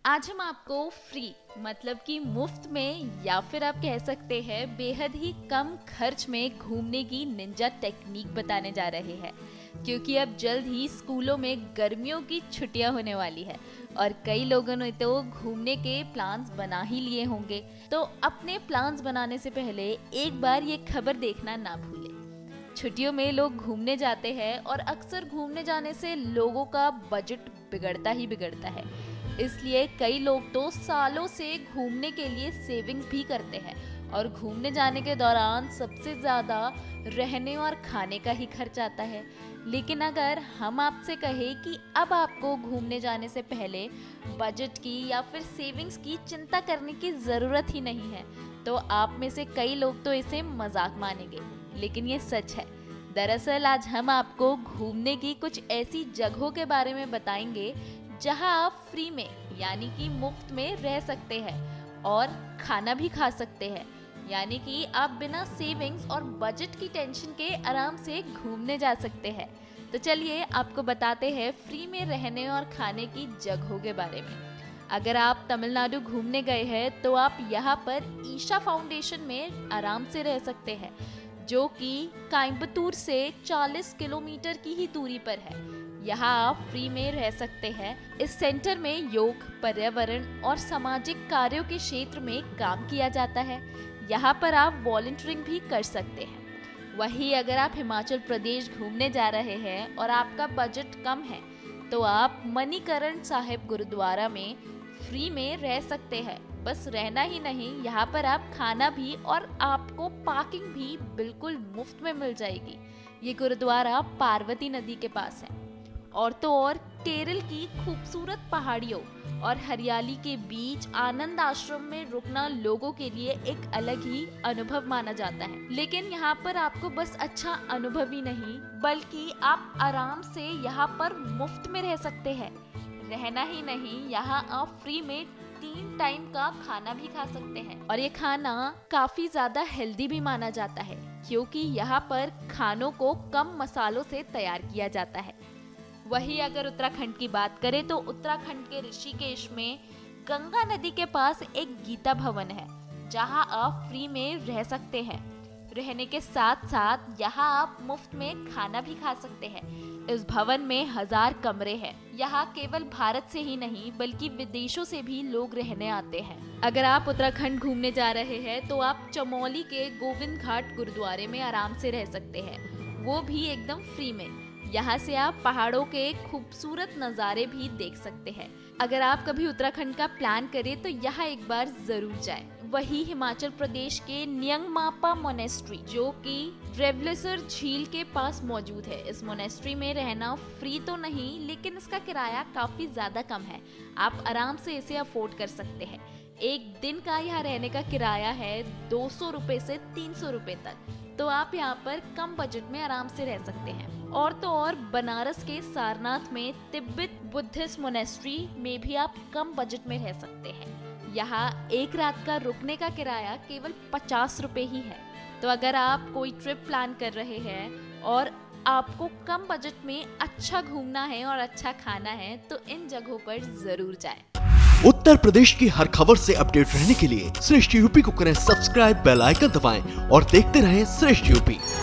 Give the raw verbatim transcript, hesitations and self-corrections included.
आज हम आपको फ्री मतलब कि मुफ्त में या फिर आप कह सकते हैं बेहद ही कम खर्च में घूमने की निंजा टेक्निक बताने जा रहे हैं, क्योंकि अब जल्द ही स्कूलों में गर्मियों की छुट्टियां होने वाली है और कई लोगों ने तो घूमने के प्लान्स बना ही लिए होंगे। तो अपने प्लान्स बनाने से पहले एक बार ये खबर देखना ना भूलें। छुट्टियों में लोग घूमने जाते हैं और अक्सर घूमने जाने से लोगों का बजट बिगड़ता ही बिगड़ता है। इसलिए कई लोग तो सालों से घूमने के लिए सेविंग्स भी करते हैं और घूमने जाने के दौरान सबसे ज़्यादा रहने और खाने का ही खर्च आता है। लेकिन अगर हम आपसे कहें कि अब आपको घूमने जाने से पहले बजट की या फिर सेविंग्स की चिंता करने की ज़रूरत ही नहीं है, तो आप में से कई लोग तो इसे मजाक मानेंगे, लेकिन ये सच है। दरअसल आज हम आपको घूमने की कुछ ऐसी जगहों के बारे में बताएंगे जहां आप फ्री में यानी कि मुफ्त में रह सकते हैं और खाना भी खा सकते हैं, यानी कि आप बिना सेविंग्स और बजट की टेंशन के आराम से घूमने जा सकते हैं। तो चलिए आपको बताते हैं फ्री में रहने और खाने की जगहों के बारे में। अगर आप तमिलनाडु घूमने गए हैं तो आप यहाँ पर ईशा फाउंडेशन में आराम से रह सकते हैं, जो कि कोयम्बटूर से चालीस किलोमीटर की ही दूरी पर है। यहाँ आप फ्री में रह सकते हैं। इस सेंटर में योग, पर्यावरण और सामाजिक कार्यों के क्षेत्र में काम किया जाता है। यहाँ पर आप वॉलंटियरिंग भी कर सकते हैं। वहीं अगर आप हिमाचल प्रदेश घूमने जा रहे हैं और आपका बजट कम है तो आप मणिकरण साहिब गुरुद्वारा में फ्री में रह सकते हैं। बस रहना ही नहीं, यहाँ पर आप खाना भी और आपको पार्किंग भी बिल्कुल मुफ्त में मिल जाएगी। ये गुरुद्वारा पार्वती नदी के पास है। और तो और केरल की खूबसूरत पहाड़ियों और हरियाली के बीच आनंद आश्रम में रुकना लोगों के लिए एक अलग ही अनुभव माना जाता है। लेकिन यहाँ पर आपको बस अच्छा अनुभव ही नहीं, बल्कि आप आराम से यहाँ पर मुफ्त में रह सकते हैं। रहना ही नहीं, यहाँ आप फ्री में तीन टाइम का खाना भी खा सकते हैं और ये खाना काफी ज्यादा हेल्दी भी माना जाता है, क्योंकि यहाँ पर खानों को कम मसालों से तैयार किया जाता है। वहीं अगर उत्तराखंड की बात करें तो उत्तराखंड के ऋषिकेश में गंगा नदी के पास एक गीता भवन है, जहां आप फ्री में रह सकते हैं। रहने के साथ साथ यहां आप मुफ्त में खाना भी खा सकते हैं। इस भवन में हजार कमरे हैं। यहाँ केवल भारत से ही नहीं बल्कि विदेशों से भी लोग रहने आते हैं। अगर आप उत्तराखंड घूमने जा रहे हैं तो आप चमोली के गोविंद घाट गुरुद्वारे में आराम से रह सकते हैं, वो भी एकदम फ्री में। यहाँ से आप पहाड़ों के खूबसूरत नज़ारे भी देख सकते हैं। अगर आप कभी उत्तराखंड का प्लान करें तो यहाँ एक बार जरूर जाएं। वही हिमाचल प्रदेश के न्यंगमापा मोनेस्ट्री, जो कि ट्रेवलेसर झील के पास मौजूद है। इस मोनेस्ट्री में रहना फ्री तो नहीं, लेकिन इसका किराया काफी ज्यादा कम है। आप आराम से इसे अफोर्ड कर सकते हैं। एक दिन का यहाँ रहने का किराया है दो सौ रुपए से तीन सौ रुपए तक, तो आप यहाँ पर कम बजट में आराम से रह सकते हैं। और तो और बनारस के सारनाथ में तिब्बत बुद्धिस्ट मोनेस्ट्री में भी आप कम बजट में रह सकते हैं। यहाँ एक रात का रुकने का किराया केवल पचास रुपए ही है। तो अगर आप कोई ट्रिप प्लान कर रहे हैं और आपको कम बजट में अच्छा घूमना है और अच्छा खाना है तो इन जगहों पर जरूर जाएं। उत्तर प्रदेश की हर खबर से अपडेट रहने के लिए श्रेष्ठ यूपी को करें सब्सक्राइब, बेल आइकन दबाएं और देखते रहें श्रेष्ठ यूपी।